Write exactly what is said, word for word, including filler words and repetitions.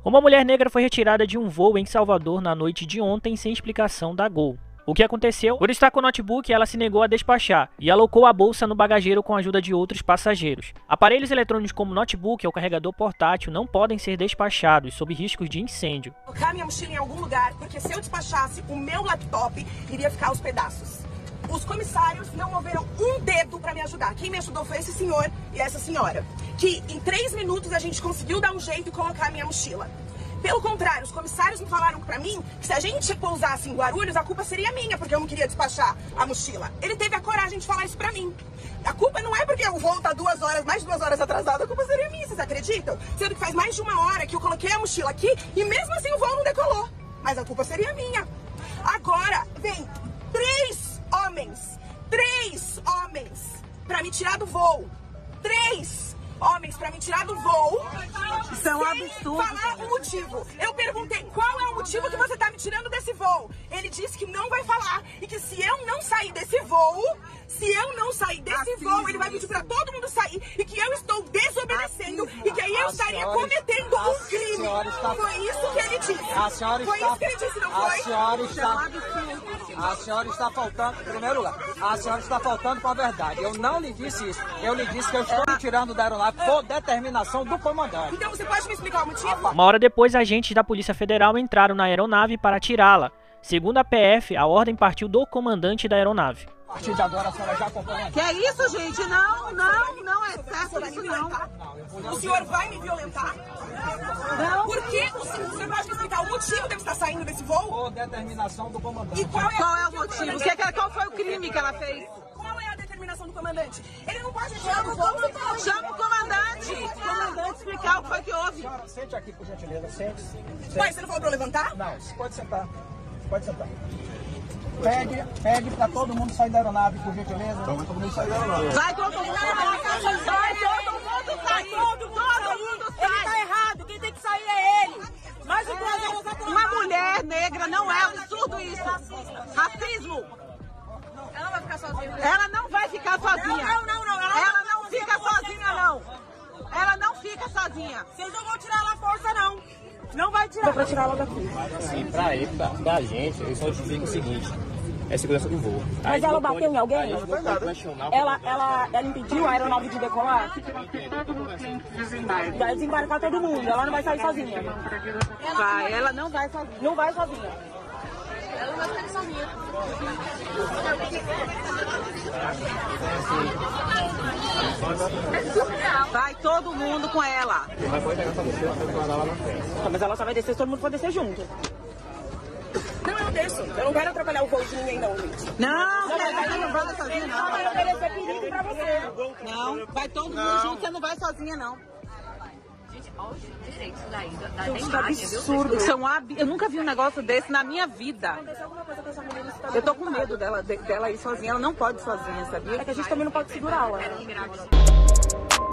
Uma mulher negra foi retirada de um voo em Salvador na noite de ontem sem explicação da Gol. O que aconteceu? Por estar com o notebook, ela se negou a despachar e alocou a bolsa no bagageiro com a ajuda de outros passageiros. Aparelhos eletrônicos como notebook ou carregador portátil não podem ser despachados sob riscos de incêndio. Vou colocar minha mochila em algum lugar, porque se eu despachasse, o meu laptop iria ficar aos pedaços. Os comissários não moveram um dedo para me ajudar. Quem me ajudou foi esse senhor e essa senhora, que em três minutos a gente conseguiu dar um jeito e colocar a minha mochila. Pelo contrário, os comissários me falaram pra mim que se a gente pousasse em Guarulhos, a culpa seria minha, porque eu não queria despachar a mochila. Ele teve a coragem de falar isso pra mim. A culpa não é porque o voo tá duas horas, mais de duas horas atrasado, a culpa seria minha, vocês acreditam? Sendo que faz mais de uma hora que eu coloquei a mochila aqui e mesmo assim o voo não decolou. Mas a culpa seria minha. Agora, vem três homens, três homens pra me tirar do voo. Três homens pra me tirar do voo. Isso é um absurdo. Falar o motivo. Eu perguntei qual é o motivo que você tá me tirando desse voo. Ele disse que não vai falar e que se eu não sair desse voo, se eu não sair desse assim, voo, ele vai pedir pra todo mundo sair e que eu estou desobedecendo assim, e que aí eu estaria senhora, cometendo um crime. Está, foi isso que ele disse. A senhora foi está, isso que ele disse, não a foi? Senhora está, a senhora está faltando, em primeiro lugar, a senhora está faltando com a verdade. Eu não lhe disse isso. Eu lhe disse que eu estou me tirando da aeronave por determinação do comandante. Então você pode me explicar o motivo? Uma hora depois, agentes da Polícia Federal entraram na aeronave para tirá-la. Segundo a P F, a ordem partiu do comandante da aeronave. A partir de agora a senhora já acompanha. Que é isso, gente? Não, não, não é certo isso não. O senhor vai me violentar? Não. Por que o senhor, você pode me explicar o motivo de eu estar saindo desse voo? Por determinação do comandante. E qual é, qual é o motivo? Que, que, qual foi o crime que ela fez? Qual é a determinação do comandante? Ele não pode tirar do voo. Chama o comandante. O comandante explicar o que foi que houve. Senhora, sente aqui, por gentileza. Sente. sente. Pai, você não falou pra eu levantar? Não, pode sentar. Pode sentar. Pede, pede pra todo mundo sair da aeronave, por gentileza. Então vai todo mundo sair da aeronave. Vai todo mundo sair. Vai todo mundo sair. Todo mundo sai. Ele tá errado. Quem tem que sair é ele. Mas uma mulher negra não é absurdo isso. Racismo. Ela não vai ficar sozinha. Ela não vai ficar sozinha. Não, não, não. Ela, ela não fica sozinha, não. Ela não fica sozinha. Vocês não vão tirar ela à força, não. Não vai tirar. Dá pra tirar ela daqui. Mas assim, pra ele, pra, pra gente, eu só digo o seguinte. É segurança do voo. Mas ela bateu pode, em alguém? A gente não pode questionar. Ela, ela, ela impediu a aeronave de decolar? Vai desembarcar todo mundo, ela não vai sair sozinha. Vai, ela não vai sozinha. Não vai sozinha. Ela não vai sair sozinha. Vai todo mundo com ela. Vai pegar essa mochila pra guardar lá na frente. Mas ela só vai descer se todo mundo for descer junto. Não, eu desço. Eu não quero atrapalhar o voo de ninguém, não, gente. Não, não, ela não vai sozinha, Ela vai não. oferecer perigo pra você. Não, vai todo mundo junto, você não vai sozinha, não. Gente, olha os direitos daí, da, da Gente, que imagem, viu? absurdo. São ab... Eu nunca vi um negócio desse na minha vida. Eu tô com medo dela, de- dela ir sozinha. Ela não pode ir sozinha, sabia? É que a gente também não pode segurá-la.